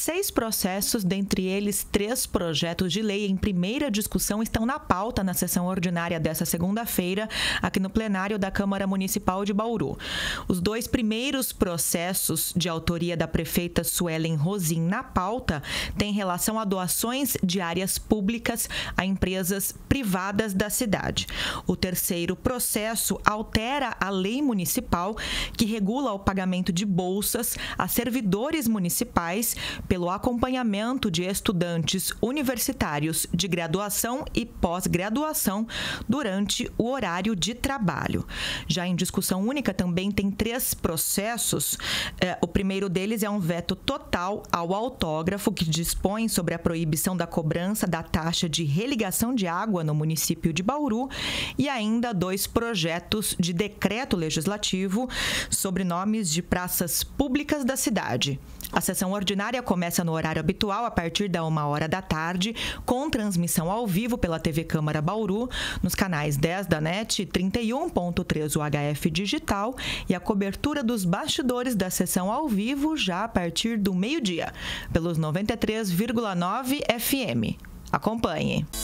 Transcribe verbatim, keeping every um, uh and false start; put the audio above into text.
seis processos, dentre eles três projetos de lei em primeira discussão, estão na pauta na sessão ordinária desta segunda-feira, aqui no plenário da Câmara Municipal de Bauru. Os dois primeiros processos de autoria da prefeita Suelen Rosim na pauta têm relação a doações de áreas públicas a empresas privadas da cidade. O terceiro processo altera a lei municipal que regula o pagamento de bolsas a servidores municipais pelo acompanhamento de estudantes universitários de graduação e pós-graduação durante o horário de trabalho. Já em discussão única também tem três processos. É, o primeiro deles é um veto total ao autógrafo que dispõe sobre a proibição da cobrança da taxa de religação de água no município de Bauru e ainda dois projetos de decreto legislativo sobre nomes de praças públicas da cidade. A sessão ordinária começa no horário habitual, a partir da uma hora da tarde, com transmissão ao vivo pela T V Câmara Bauru, nos canais dez da N E T, trinta e um ponto três U H F Digital e a cobertura dos bastidores da sessão ao vivo já a partir do meio-dia, pelos noventa e três vírgula nove F M. Acompanhe.